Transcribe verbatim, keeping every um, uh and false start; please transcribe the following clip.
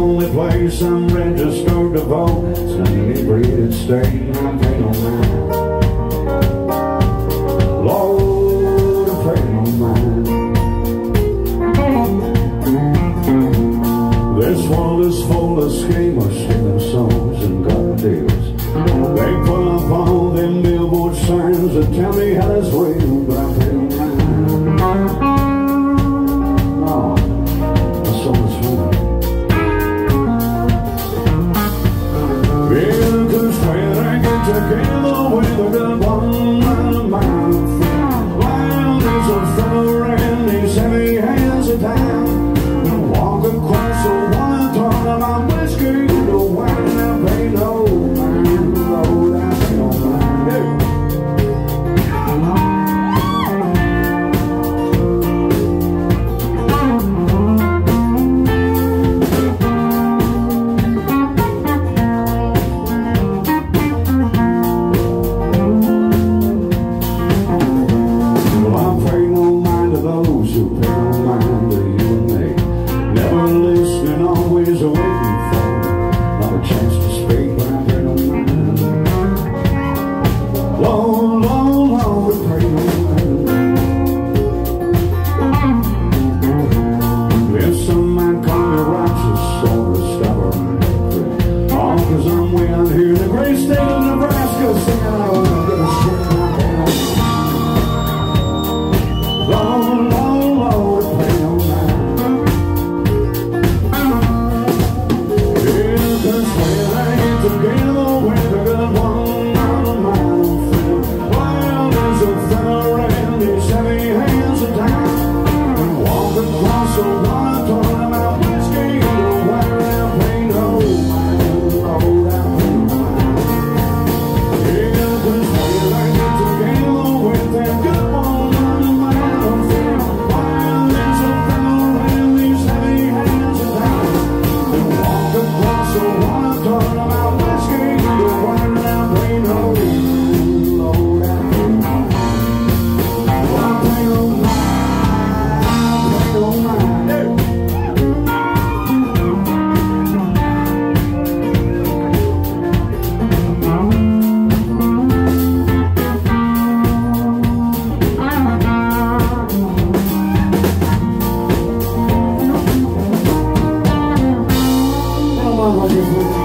only place I'm registered to vote. It's an inebriated state, and I pay no mind. Lord, I pay no mind. This world is full of schemers, stealing souls and gun deals. They put up all them billboard signs that tell me how it's real, but I pay no mind. Oh, that's so much fun. Yeah, 'cause when I get together with a good one of mine, wild as a feather and these heavy hands are down. Walk across the water, talking about whiskey, the wine, I pay no mind. Lord, I pay no mind. Yeah. Beautiful.